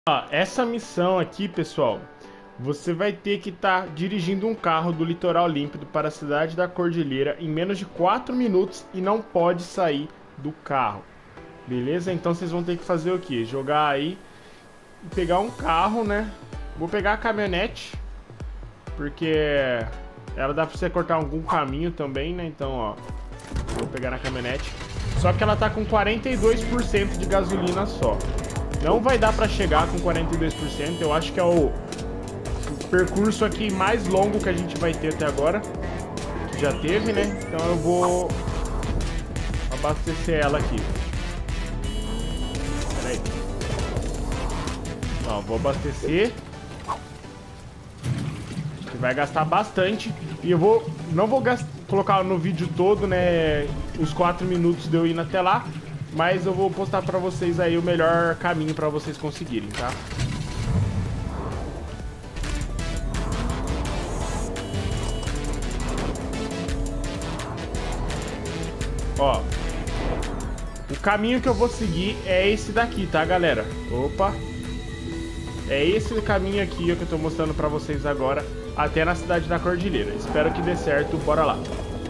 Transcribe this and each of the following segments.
Ó, essa missão aqui, pessoal, você vai ter que estar dirigindo um carro do litoral límpido para a cidade da Cordilheira em menos de 4 minutos e não pode sair do carro. Beleza? Então vocês vão ter que fazer o quê? Jogar aí e pegar um carro, né? Vou pegar a caminhonete, porque ela dá pra você cortar algum caminho também, né? Então, ó, vou pegar na caminhonete. Só que ela tá com 42% de gasolina só. Não vai dar pra chegar com 42%. Eu acho que é o percurso aqui mais longo que a gente vai ter até agora. Que já teve, né? Então eu vou abastecer ela aqui. Pera aí. Ó, vou abastecer. Que vai gastar bastante. E eu não vou colocar no vídeo todo, né? Os 4 minutos de eu indo até lá. Mas eu vou postar pra vocês aí o melhor caminho pra vocês conseguirem, tá? Ó, o caminho que eu vou seguir é esse daqui, tá, galera? Opa! É esse caminho aqui ó, que eu tô mostrando pra vocês agora, até na cidade da Cordilheira. Espero que dê certo, bora lá.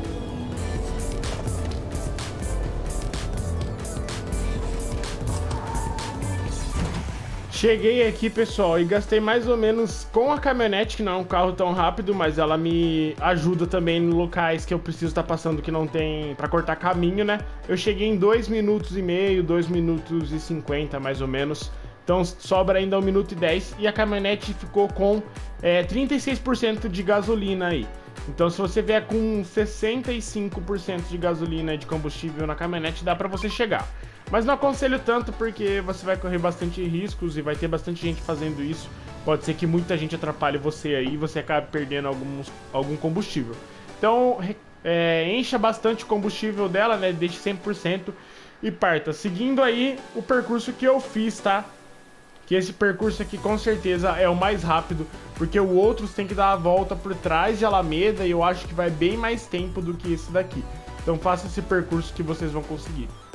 Cheguei aqui, pessoal, e gastei mais ou menos com a caminhonete, que não é um carro tão rápido, mas ela me ajuda também em locais que eu preciso estar passando que não tem pra cortar caminho, né? Eu cheguei em 2 minutos e meio, 2 minutos e 50 mais ou menos. Então sobra ainda 1 minuto e 10 e a caminhonete ficou com 36% de gasolina aí. Então se você vier com 65% de gasolina de combustível na caminhonete, dá pra você chegar. Mas não aconselho tanto porque você vai correr bastante riscos e vai ter bastante gente fazendo isso. Pode ser que muita gente atrapalhe você aí e você acabe perdendo algum combustível. Então encha bastante o combustível dela, né? Deixe 100% e parta. Seguindo aí o percurso que eu fiz, tá? Que esse percurso aqui com certeza é o mais rápido, porque o outro tem que dar a volta por trás de Alameda e eu acho que vai bem mais tempo do que esse daqui. Então faça esse percurso que vocês vão conseguir.